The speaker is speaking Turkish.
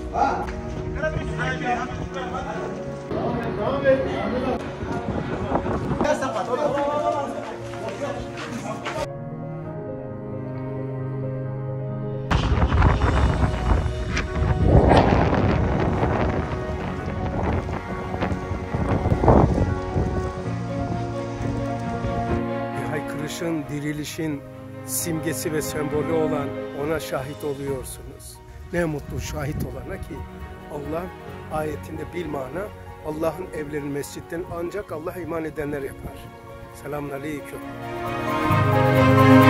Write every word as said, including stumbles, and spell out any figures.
Haykırışın, dirilişin simgesi ve sembolü olan ona şahit oluyorsunuz. Ne mutlu şahit olana ki Allah ayetinde bilmana Allah'ın evlerinin mescitten ancak Allah'a iman edenler yapar. Selamünaleyküm.